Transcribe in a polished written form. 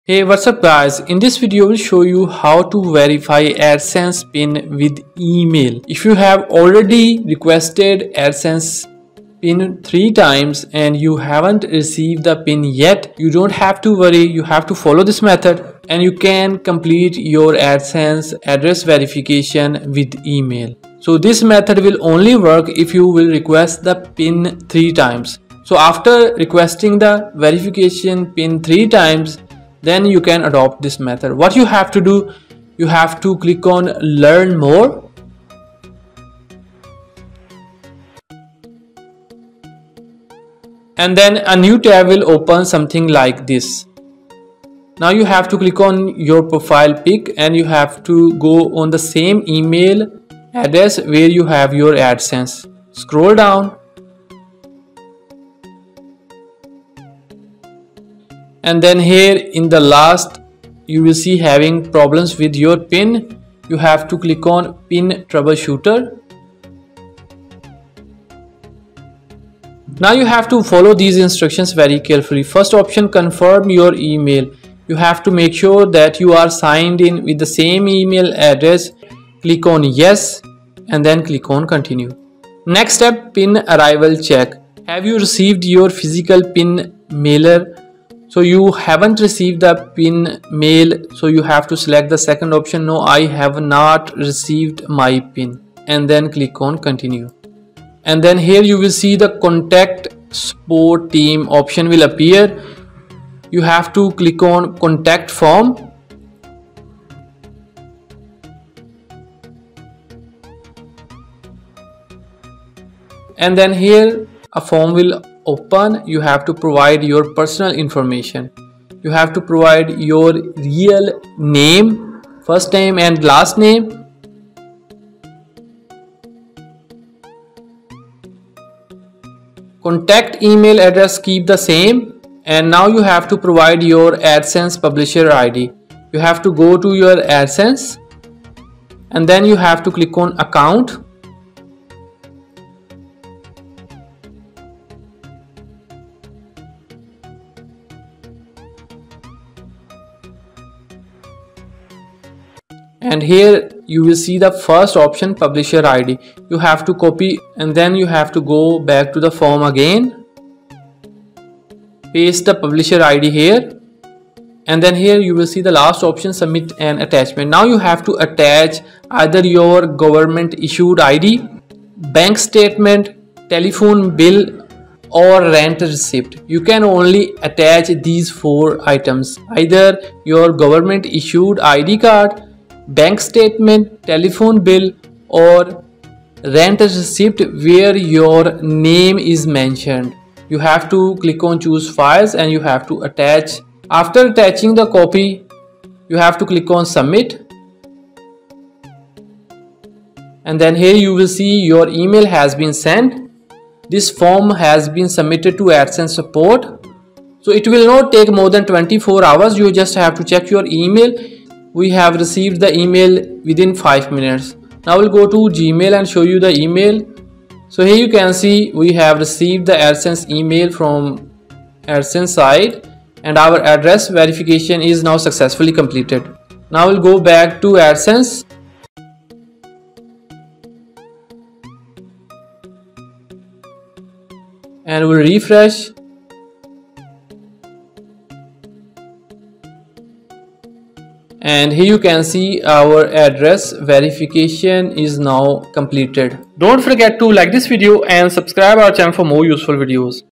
Hey, what's up guys? In this video, I will show you how to verify AdSense pin with email. If you have already requested AdSense pin 3 times and you haven't received the pin yet, you don't have to worry. You have to follow this method and you can complete your AdSense address verification with email. So this method will only work if you will request the pin 3 times. So after requesting the verification pin 3 times, then you can adopt this method. What you have to do, you have to click on learn more, and then a new tab will open something like this. Now you have to click on your profile pic and you have to go on the same email address where you have your AdSense. Scroll down and then here in the last you will see having problems with your pin. You have to click on pin troubleshooter. Now you have to follow these instructions very carefully. First option, confirm your email. You have to make sure that you are signed in with the same email address. Click on yes and then click on continue. Next step, pin arrival check. Have you received your physical pin mailer? So you haven't received the pin mail, so you have to select the second option, no, I have not received my pin, and then click on continue. And then here you will see the contact support team option will appear. You have to click on contact form. And then here a form will open. You have to provide your personal information. You have to provide your real name, first name and last name. Contact email address keep the same, and now you have to provide your AdSense publisher ID. You have to go to your AdSense and then you have to click on account. And here you will see the first option, publisher ID. You have to copy and then you have to go back to the form again. Paste the publisher ID here. And then here you will see the last option, submit an attachment. Now you have to attach either your government issued ID, bank statement, telephone bill or rent receipt. You can only attach these 4 items, either your government issued ID card, bank statement, telephone bill or rent receipt where your name is mentioned. You have to click on choose files and you have to attach. After attaching the copy, you have to click on submit. And then here you will see your email has been sent. This form has been submitted to AdSense support. So it will not take more than 24 hours. You just have to check your email. We have received the email within 5 minutes. Now we'll go to Gmail and show you the email. So here you can see we have received the AdSense email from AdSense side and our address verification is now successfully completed. Now we'll go back to AdSense. And we'll refresh. And here you can see our address verification is now completed. Don't forget to like this video and subscribe our channel for more useful videos.